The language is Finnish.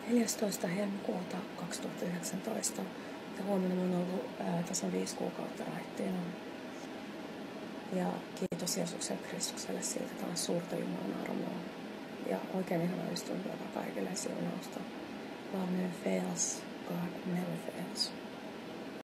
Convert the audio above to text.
14. helmikuuta 2019. Ja huomenna mun on ollut tasan 5 kuukautta raittiina. Ja kiitos Jeesukselle Kristukselle siitä taas suurta Jumalan armoa. Ja oikein ihana istuntoa kaikille siunausta. Love never fails, God never fails.